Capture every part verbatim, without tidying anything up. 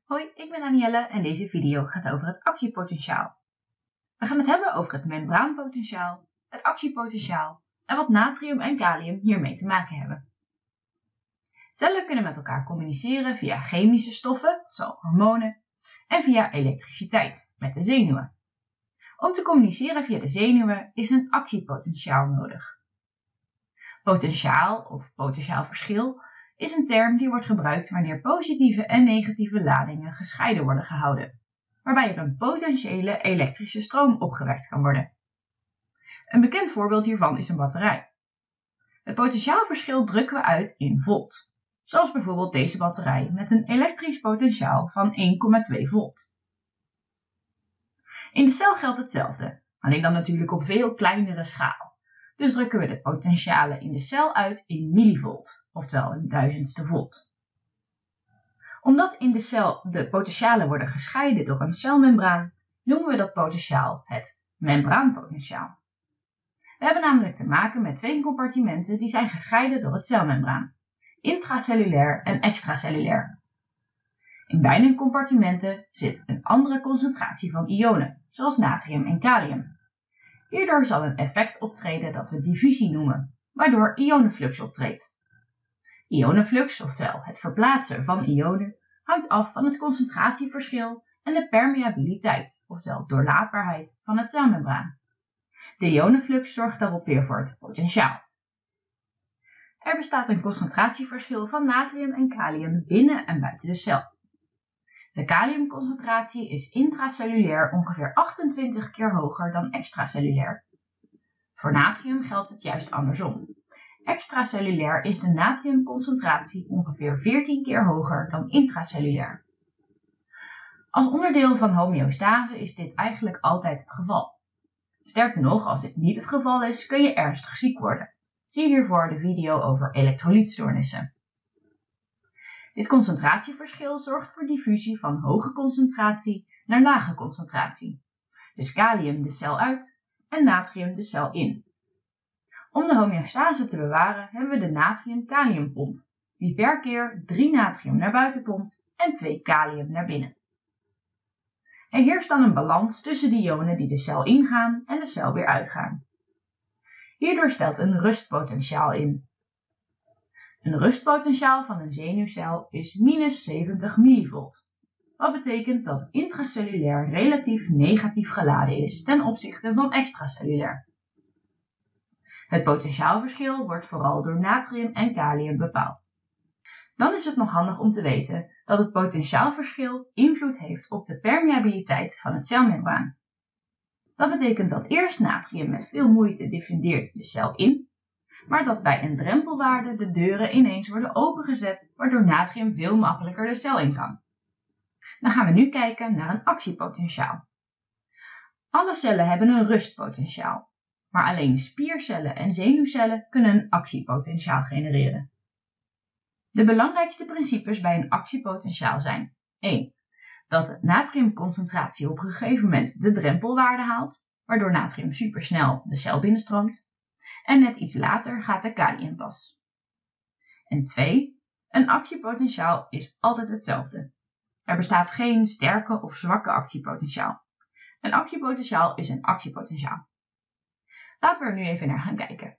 Hoi, ik ben Danielle en deze video gaat over het actiepotentiaal. We gaan het hebben over het membraanpotentiaal, het actiepotentiaal en wat natrium en kalium hiermee te maken hebben. Cellen kunnen met elkaar communiceren via chemische stoffen, zoals hormonen, en via elektriciteit, met de zenuwen. Om te communiceren via de zenuwen is een actiepotentiaal nodig. Potentiaal of potentiaalverschil is een term die wordt gebruikt wanneer positieve en negatieve ladingen gescheiden worden gehouden, waarbij er een potentiële elektrische stroom opgewekt kan worden. Een bekend voorbeeld hiervan is een batterij. Het potentiaalverschil drukken we uit in volt, zoals bijvoorbeeld deze batterij met een elektrisch potentiaal van één komma twee volt. In de cel geldt hetzelfde, alleen dan natuurlijk op veel kleinere schaal. Dus drukken we de potentialen in de cel uit in millivolt, oftewel een duizendste volt. Omdat in de cel de potentialen worden gescheiden door een celmembraan, noemen we dat potentiaal het membraanpotentiaal. We hebben namelijk te maken met twee compartimenten die zijn gescheiden door het celmembraan, intracellulair en extracellulair. In beide compartimenten zit een andere concentratie van ionen, zoals natrium en kalium. Hierdoor zal een effect optreden dat we diffusie noemen, waardoor ionenflux optreedt. Ionenflux, oftewel het verplaatsen van ionen, hangt af van het concentratieverschil en de permeabiliteit, oftewel doorlaatbaarheid van het celmembraan. De ionenflux zorgt daarop weer voor het potentiaal. Er bestaat een concentratieverschil van natrium en kalium binnen en buiten de cel. De kaliumconcentratie is intracellulair ongeveer achtentwintig keer hoger dan extracellulair. Voor natrium geldt het juist andersom. Extracellulair is de natriumconcentratie ongeveer veertien keer hoger dan intracellulair. Als onderdeel van homeostase is dit eigenlijk altijd het geval. Sterker nog, als dit niet het geval is, kun je ernstig ziek worden. Zie hiervoor de video over elektrolytstoornissen. Dit concentratieverschil zorgt voor diffusie van hoge concentratie naar lage concentratie. Dus kalium de cel uit en natrium de cel in. Om de homeostase te bewaren hebben we de natrium-kaliumpomp, die per keer drie natrium naar buiten pompt en twee kalium naar binnen. Er heerst dan een balans tussen de ionen die de cel ingaan en de cel weer uitgaan. Hierdoor stelt een rustpotentiaal in. Een rustpotentiaal van een zenuwcel is minus zeventig millivolt, wat betekent dat intracellulair relatief negatief geladen is ten opzichte van extracellulair. Het potentiaalverschil wordt vooral door natrium en kalium bepaald. Dan is het nog handig om te weten dat het potentiaalverschil invloed heeft op de permeabiliteit van het celmembraan. Dat betekent dat eerst natrium met veel moeite diffundeert de cel in, maar dat bij een drempelwaarde de deuren ineens worden opengezet, waardoor natrium veel makkelijker de cel in kan. Dan gaan we nu kijken naar een actiepotentiaal. Alle cellen hebben een rustpotentiaal, maar alleen spiercellen en zenuwcellen kunnen een actiepotentiaal genereren. De belangrijkste principes bij een actiepotentiaal zijn één. Dat de natriumconcentratie op een gegeven moment de drempelwaarde haalt, waardoor natrium supersnel de cel binnenstroomt. En net iets later gaat de kalium pas. En twee. Een actiepotentiaal is altijd hetzelfde. Er bestaat geen sterke of zwakke actiepotentiaal. Een actiepotentiaal is een actiepotentiaal. Laten we er nu even naar gaan kijken.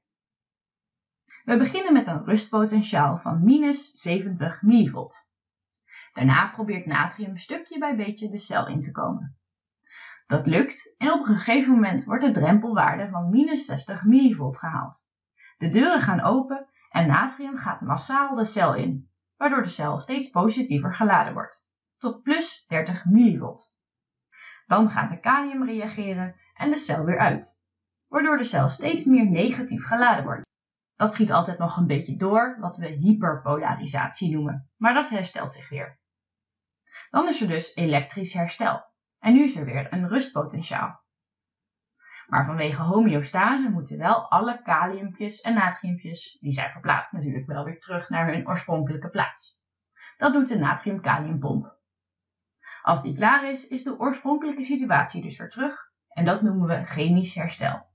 We beginnen met een rustpotentiaal van minus zeventig millivolt. Daarna probeert natrium stukje bij beetje de cel in te komen. Dat lukt en op een gegeven moment wordt de drempelwaarde van minus zestig millivolt gehaald. De deuren gaan open en natrium gaat massaal de cel in, waardoor de cel steeds positiever geladen wordt, tot plus dertig millivolt. Dan gaat de kalium reageren en de cel weer uit, waardoor de cel steeds meer negatief geladen wordt. Dat schiet altijd nog een beetje door, wat we hyperpolarisatie noemen, maar dat herstelt zich weer. Dan is er dus elektrisch herstel. En nu is er weer een rustpotentiaal. Maar vanwege homeostase moeten wel alle kaliumpjes en natriumpjes, die zijn verplaatst natuurlijk wel weer terug naar hun oorspronkelijke plaats. Dat doet de natrium-kaliumpomp. Als die klaar is, is de oorspronkelijke situatie dus weer terug en dat noemen we chemisch herstel.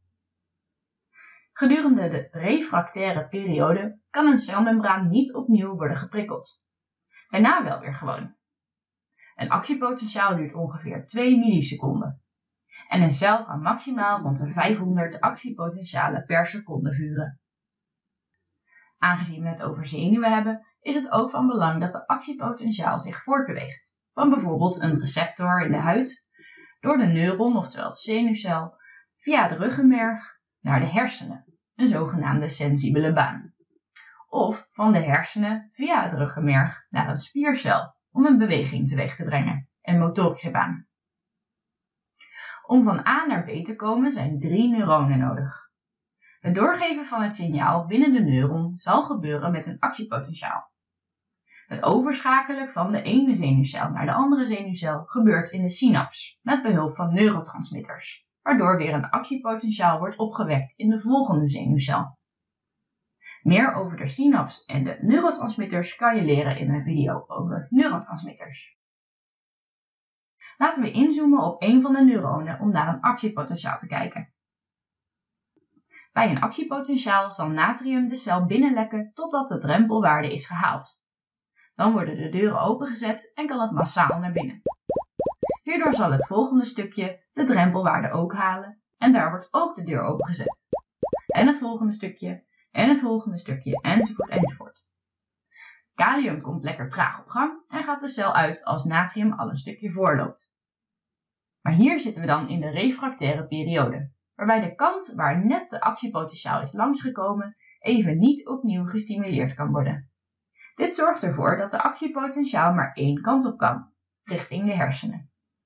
Gedurende de refractaire periode kan een celmembraan niet opnieuw worden geprikkeld. Daarna wel weer gewoon. Een actiepotentiaal duurt ongeveer twee milliseconden. En een cel kan maximaal rond de vijfhonderd actiepotentialen per seconde vuren. Aangezien we het over zenuwen hebben, is het ook van belang dat de actiepotentiaal zich voortbeweegt. Van bijvoorbeeld een receptor in de huid, door de neuron, oftewel zenuwcel, via het ruggenmerg naar de hersenen, een zogenaamde sensibele baan. Of van de hersenen via het ruggenmerg naar een spiercel, om een beweging teweeg te brengen, een motorische baan. Om van A naar B te komen zijn drie neuronen nodig. Het doorgeven van het signaal binnen de neuron zal gebeuren met een actiepotentiaal. Het overschakelen van de ene zenuwcel naar de andere zenuwcel gebeurt in de synaps met behulp van neurotransmitters, waardoor weer een actiepotentiaal wordt opgewekt in de volgende zenuwcel. Meer over de synaps en de neurotransmitters kan je leren in mijn video over neurotransmitters. Laten we inzoomen op een van de neuronen om naar een actiepotentiaal te kijken. Bij een actiepotentiaal zal natrium de cel binnenlekken totdat de drempelwaarde is gehaald. Dan worden de deuren opengezet en kan het massaal naar binnen. Hierdoor zal het volgende stukje de drempelwaarde ook halen en daar wordt ook de deur opengezet. En het volgende stukje, en het volgende stukje, enzovoort enzovoort. Kalium komt lekker traag op gang en gaat de cel uit als natrium al een stukje voorloopt. Maar hier zitten we dan in de refractaire periode, waarbij de kant waar net de actiepotentiaal is langsgekomen even niet opnieuw gestimuleerd kan worden. Dit zorgt ervoor dat de actiepotentiaal maar één kant op kan, richting de hersenen.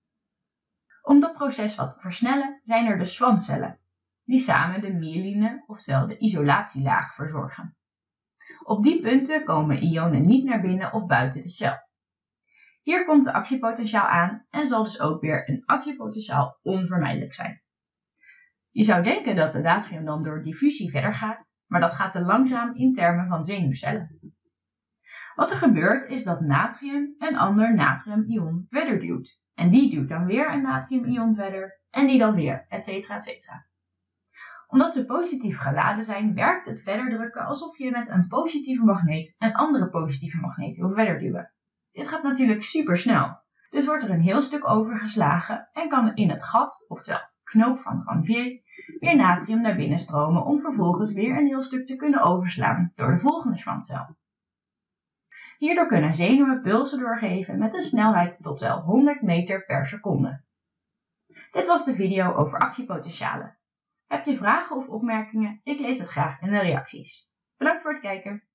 Om dat proces wat te versnellen zijn er de schwanscellen, die samen de myeline, oftewel de isolatielaag, verzorgen. Op die punten komen ionen niet naar binnen of buiten de cel. Hier komt de actiepotentiaal aan en zal dus ook weer een actiepotentiaal onvermijdelijk zijn. Je zou denken dat de natrium dan door diffusie verder gaat, maar dat gaat te langzaam in termen van zenuwcellen. Wat er gebeurt is dat natrium een ander natriumion verder duwt. En die duwt dan weer een natriumion verder en die dan weer, et cetera et cetera. Omdat ze positief geladen zijn, werkt het verder drukken alsof je met een positieve magneet een andere positieve magneet wil verder duwen. Dit gaat natuurlijk super snel, dus wordt er een heel stuk overgeslagen en kan in het gat, oftewel knoop van Ranvier, weer natrium naar binnen stromen om vervolgens weer een heel stuk te kunnen overslaan door de volgende schwanscel. Hierdoor kunnen zenuwen pulsen doorgeven met een snelheid tot wel honderd meter per seconde. Dit was de video over actiepotentialen. Heb je vragen of opmerkingen? Ik lees het graag in de reacties. Bedankt voor het kijken.